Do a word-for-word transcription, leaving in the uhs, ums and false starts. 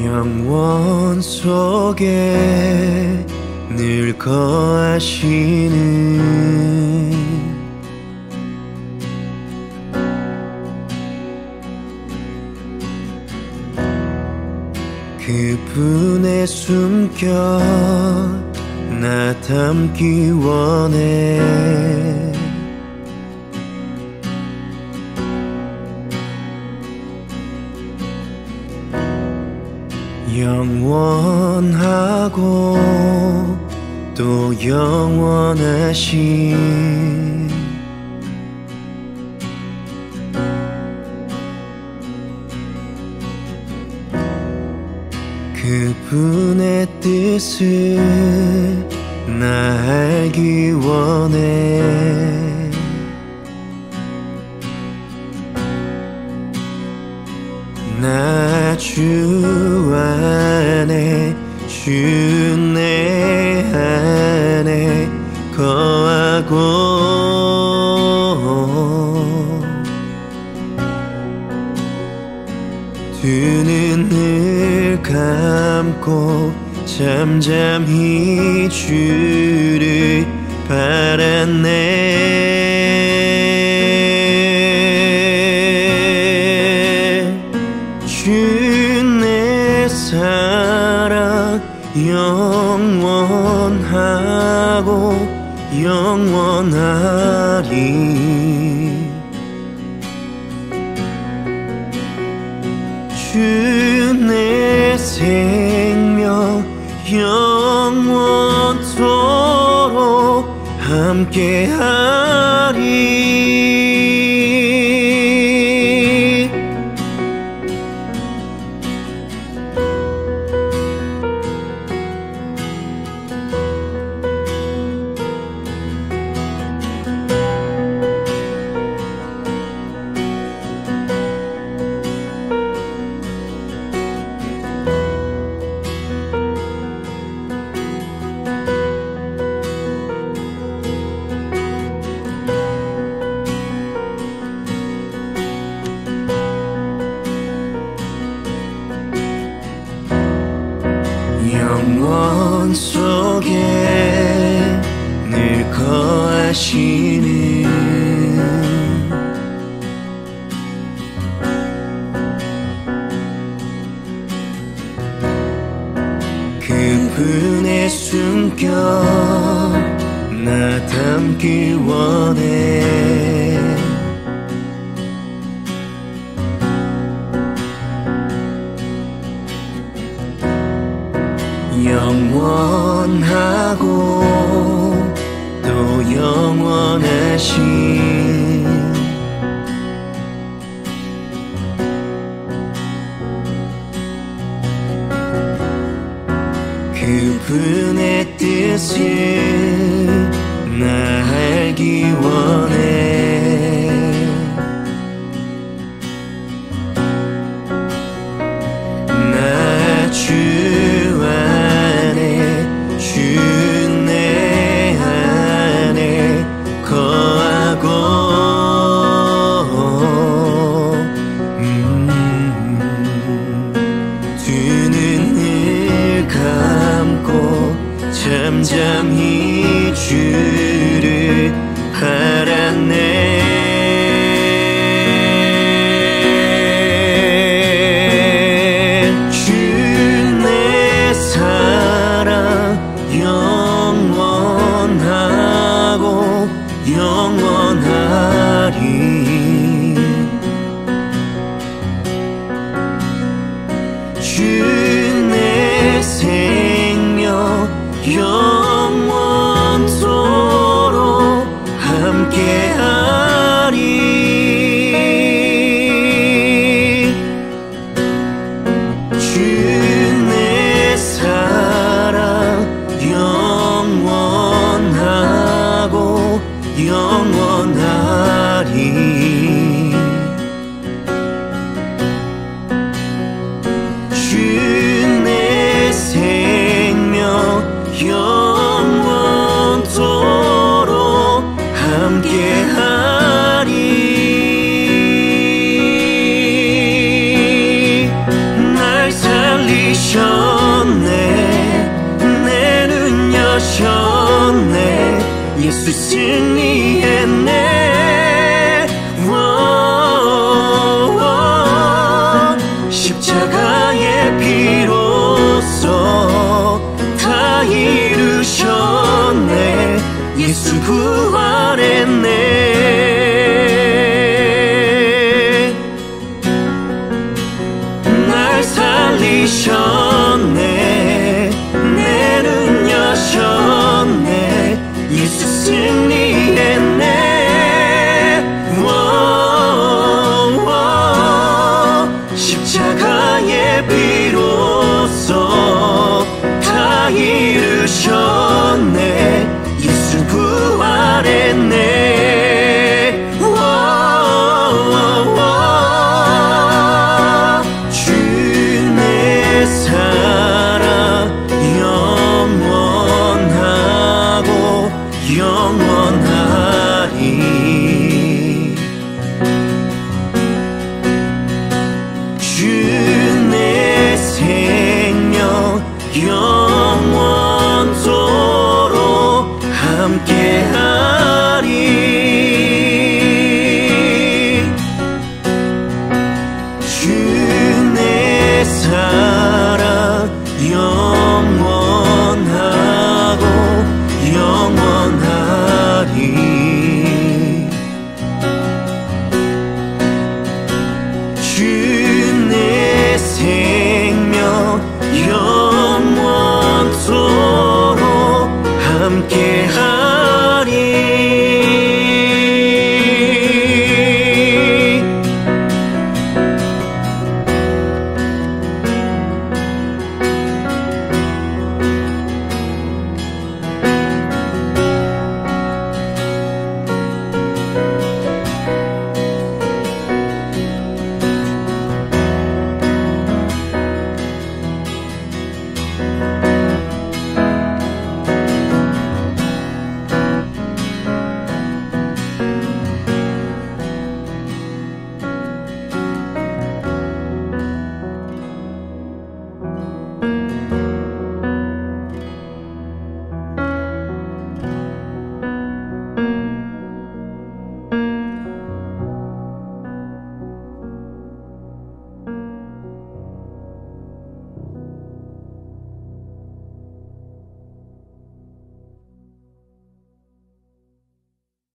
영원 속에 늘 거하시는 그분의 숨결 나 담기 원해. 영원하고 또 영원하신 그분의 뜻을 나 알기 원해. 나 주 안에 주 내 안에 거하고 두 눈을 감고 잠잠히 주를 바랐네. 주 내 사랑 영원하고 영원하리. 주 내 생명 영원토록 함께하리. 영원 속에 늘 거하시는 그분의 숨결 나 담기 원해. 영원하고 또 영원하신 그분의 뜻을 나 알기 원해. 나 주 잠잠히 주를 바라 부활했네. 날 살리셨네. 내 눈 여셨네. 예수 승리했네. 십자가의 피로써 다 이루셨네. 예수 부활했네. 주 내 사랑 영원하고 영원하리. 주 내 생명 영원토록 함께하리.